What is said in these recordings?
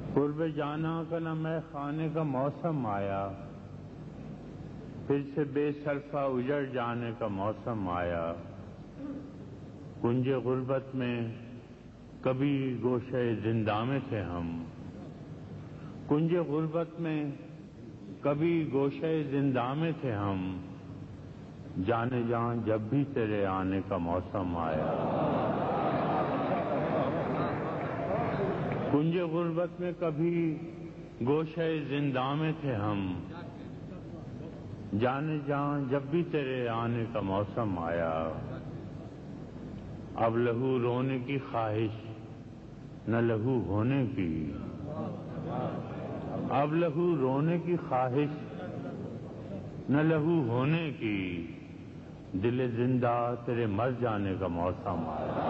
قرب جانا کا نہ میں خانے کا موسم آیا، پھر سے بے صرفہ اجڑ جانے کا موسم آیا۔ کنج غربت میں کبھی گوشے زندہ میں تھے ہم، کنج غربت میں کبھی گوشے زندہ میں تھے ہم، جانے جان جب بھی تیرے آنے کا موسم آیا۔ کنج غربت میں کبھی گوشے زندہ میں تھے ہم، جانے جان جب بھی تیرے آنے کا موسم آیا۔ اب لہو رونے کی خواہش نہ لہو ہونے کی، اب لہو رونے کی خواہش نہ لہو ہونے کی، دل زندہ تیرے مر جانے کا موسم آیا۔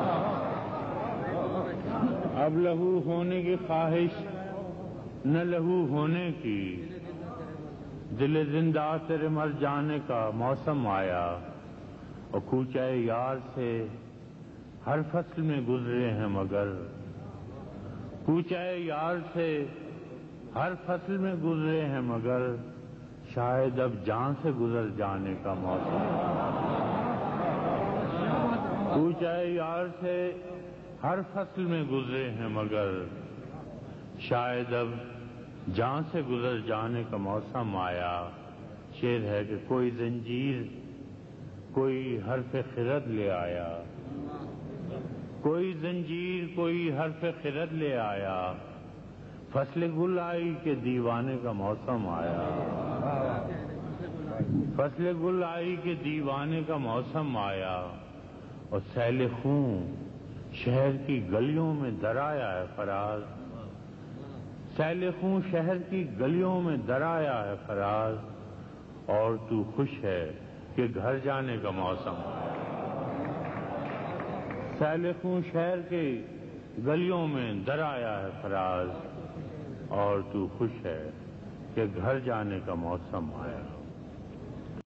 اب لہو ہونے کی خواہش نہ لہو ہونے کی، دل زندہ تیرے مر جانے کا موسم آیا۔ اور کوچہ یار سے ہر فصل میں گزرے ہیں مگر، کوچہ یار سے ہر فصل میں گزرے ہیں مگر، شاید اب جان سے گزر جانے کا موسم آیا۔ کوچہ یار سے ہر فصل میں گزرے ہیں مگر، شاید اب جان سے گزر جانے کا موسم آیا۔ شعر ہے کہ کوئی زنجیر کوئی حرف خرد لے آیا، کوئی زنجیر کوئی حرف خرد لے آیا، فصل گل آئی کہ دیوانے کا موسم آیا۔ فصل گل آئی کہ دیوانے کا موسم آیا، اور سیل خون شہر کی گلیوں میں درایا ہے فراز، سیل خون شہر کی گلیوں میں درایا ہے فراز، اور تو خوش ہے کہ گھر جانے کا موسم آیا۔ سیل خون شہر کی گلیوں میں درایا ہے فراز، اور تو خوش ہے کہ گھر جانے کا موسم آیا۔